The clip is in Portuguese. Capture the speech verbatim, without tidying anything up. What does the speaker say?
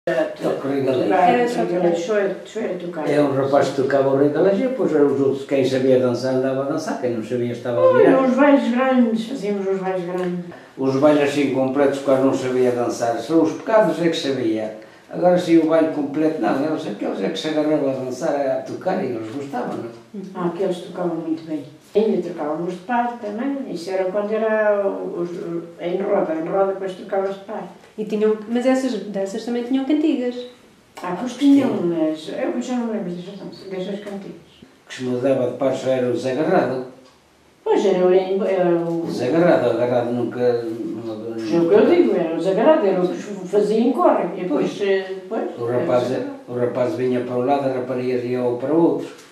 O regalês. Era só tocar. É um rapaz que tocava o regalês e depois os outros, quem sabia dançar andava a dançar, quem não sabia estava a virar. Olha, os bailes grandes, fazíamos os bailes grandes. Os bailes assim completos quase não sabia dançar, só os pecados é que sabia. Agora sim o baile completo, não, eles, aqueles é que se agarravam a dançar, a tocar e eles gostavam, não? Ah, aqueles tocavam muito bem. Ainda tocávamos de par também, isso era quando era os, em roda, em roda depois tocavas de par. E tinham, mas essas danças também tinham cantigas. Ah, pois tinham, mas eu já não lembro dessas danças, dessas cantigas. O que se mudava de par só era o desagarrado. Pois era, o- era o... Desagarrado, agarrado nunca... É o que eu digo, era o desagarrado, era o que fazia em corre. E depois, depois, O rapaz, o rapaz vinha para um lado, a rapariga ia para o outro.